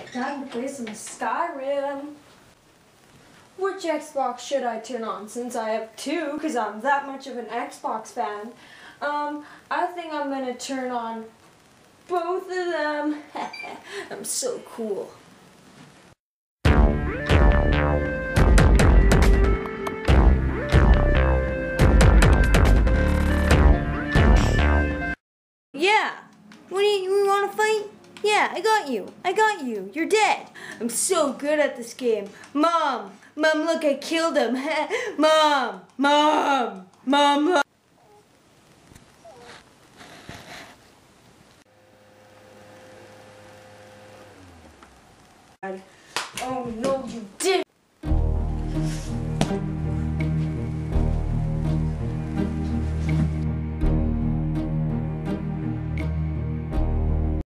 Time to play some Skyrim. Which Xbox should I turn on since I have two because I'm that much of an Xbox fan? I think I'm gonna turn on both of them. I'm so cool. Yeah. What do you want to fight? Yeah, I got you. I got you. You're dead. I'm so good at this game. Mom, look, I killed him. Mom. Oh no.